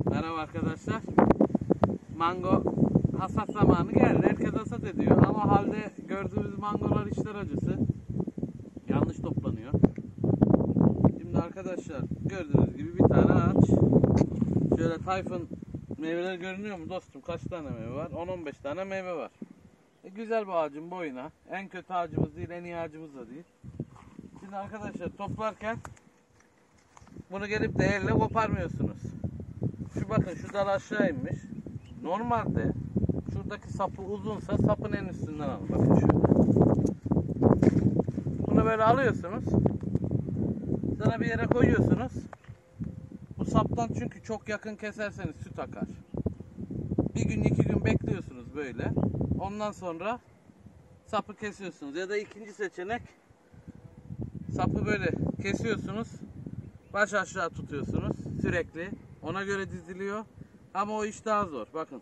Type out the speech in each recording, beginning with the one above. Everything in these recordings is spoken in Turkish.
Merhaba arkadaşlar. Mango hasat zamanı geldi. Herkes hasat ediyor ama halde gördüğümüz mangolar içler acısı. Yanlış toplanıyor. Şimdi arkadaşlar gördüğünüz gibi bir tane ağaç. Şöyle Tayfun meyveler görünüyor mu dostum? Kaç tane meyve var? 10-15 tane meyve var. Güzel bu ağacın boyuna. En kötü ağacımız değil, en iyi ağacımız da değil. Şimdi arkadaşlar toplarken bunu gelip de elle koparmıyorsunuz. Şu bakın, şu dal aşağı inmiş. Normalde şuradaki sapı uzunsa sapın en üstünden alın. Bakın şöyle. Bunu böyle alıyorsunuz. Sonra bir yere koyuyorsunuz. Bu saptan çünkü çok yakın keserseniz süt akar. Bir gün 2 gün bekliyorsunuz böyle. Ondan sonra sapı kesiyorsunuz. Ya da ikinci seçenek, sapı böyle kesiyorsunuz. Baş aşağı tutuyorsunuz sürekli. Ona göre diziliyor. Ama o iş daha zor. Bakın.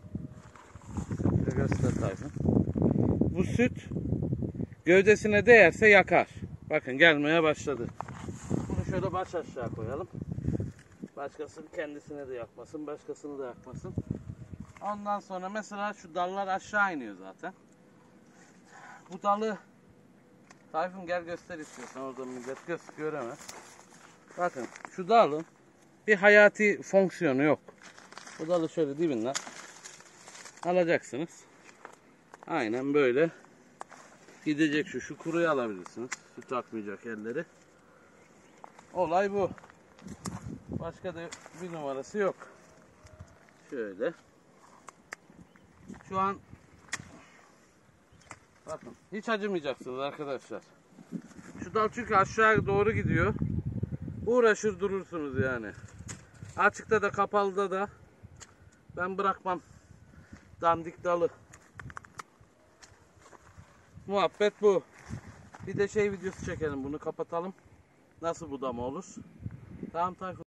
Göster Tayfun. Bu süt gövdesine değerse yakar. Bakın gelmeye başladı. Bunu şöyle baş aşağı koyalım. Başkasının kendisine de yakmasın, başkasını da yakmasın. Ondan sonra mesela şu dallar aşağı iniyor zaten. Bu dalı Tayfun gel göster istiyorsan, orada millet göremez. Bakın şu dalın bir hayati fonksiyonu yok. Bu dalı şöyle dibinden alacaksınız. Aynen böyle gidecek şu kuruyu alabilirsiniz. Süt akmayacak elleri. Olay bu. Başka da bir numarası yok. Şöyle. Şu an bakın hiç acımayacaksınız arkadaşlar. Şu dal çünkü aşağı doğru gidiyor. Uğraşır durursunuz yani. Açıkta da kapalıda da ben bırakmam dandik dalı. Muhabbet bu. Bir de videosu çekelim, bunu kapatalım. Nasıl budama olur? Tamam Tayfun.